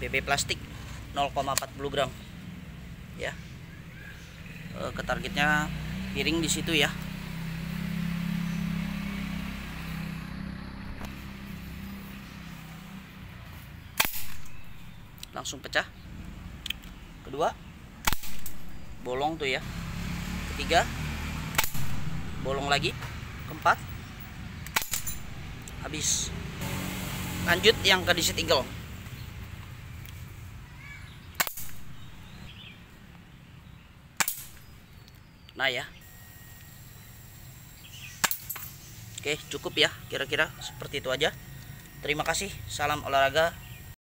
BB plastik 0,40 gram ya. Ke targetnya piring di situ ya. Langsung pecah. Kedua bolong tuh ya. Ketiga bolong lagi. Keempat habis. Lanjut yang ke disit eagle. Nah ya. Oke, cukup ya, kira-kira seperti itu aja. Terima kasih, salam olahraga.